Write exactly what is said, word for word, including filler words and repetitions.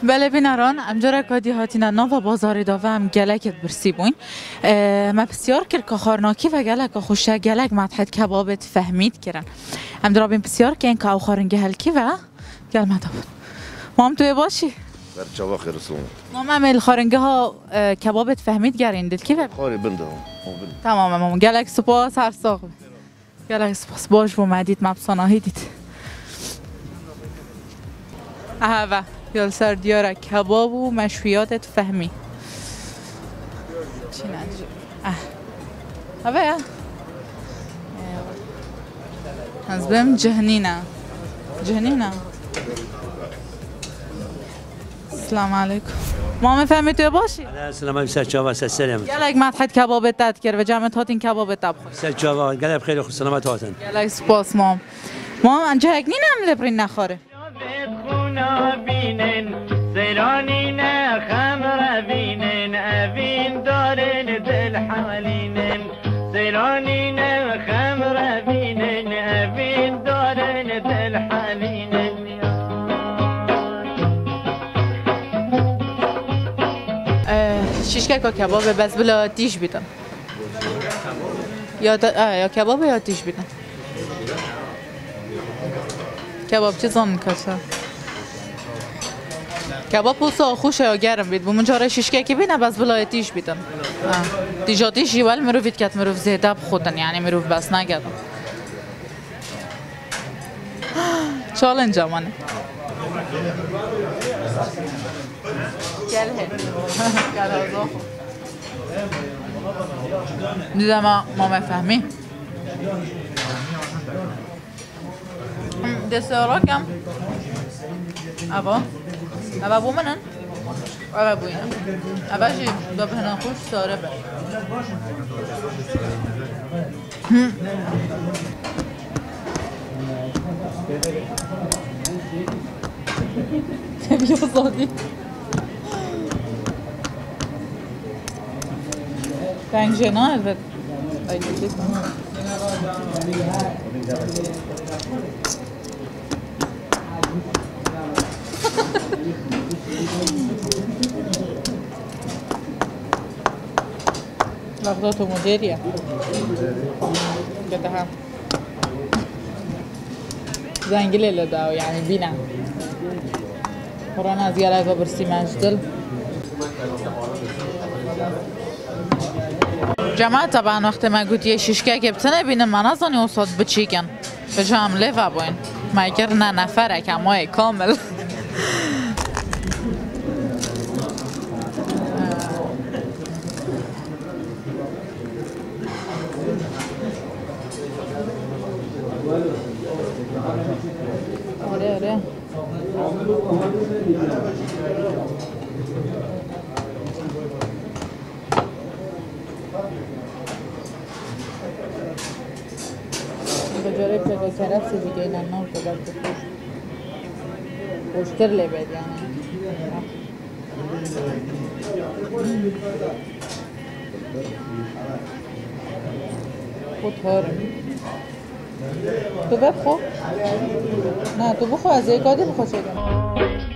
بله بینران امجاره کادی هاتینا نو بازاری داوه هم گلکت برسی بوین ما بسیار کرد که خارناکی و گلک خوشه گلک مدحت کبابت فهمید کرن هم درابین بسیار که این که او خارنگی هلکی و گل مدابون ما هم توی باشی در چوا خیر سوم ما هم امیل خارنگی ها کبابت فهمید گرین دل کی خاری بنده هم تمام مامان گلک سپاس هر ساق گلک سپاس باش و مدید مبساناهی دید اهوه یال سر دیاره کباب و مشویاتت فهمی چی نجی اه اهوه یا از بهم جهنینه جهنینه السلام علیکم ما میفهمی توی باشی؟ السلام علیکم سلام سلام گلک مدحت کبابت داد کرد و جمعت هاتین کبابت تاب خوش سلام گلک خیلی خوش سلامت هاتن گلک سپاس مام مام انجا هک نینم لبرین نخوره سيرانين خمر بينن أبين دارن دل حوالينن سيرانين خمر بينن أبين دارن دل حوالينن شیشکک کباب بس بلا تیش بیدم یا یا کباب یا تیش بیدم کباب چه زن کشه کباب پوسا خوشه یا گرم بید بومون چاره شیشکه که بینه بس بلای تیش بیدن تیجاتیش یوال مروفید که مروف زیده بخودن یعنی مروف بس نگردم چالنج همانه گل هی گل هزا خود دیده ما ما مفهمی دستورا کم ابا ابا بو منن ابا بو اینم ابا جی دو بهنان خوش ساره بر بیا زادی رنگ جنا البته لحظات مديرية كده هم زنجلة لداو يعني بينا قرانا زيارة برسي مجدل جماعة طبعا وقت ما قلت يا شيشكا كبتنا بينا ما نظني وصد بتشيكن فجام ليفا بوين ما يكرنا نفرك عموي كامل آره آره بجاره پیدا کرفت دیگه این نام شده خوش خوشتر لبید یعنی خود هارم تو بخو نه تو بخو از یک آدی بخو چه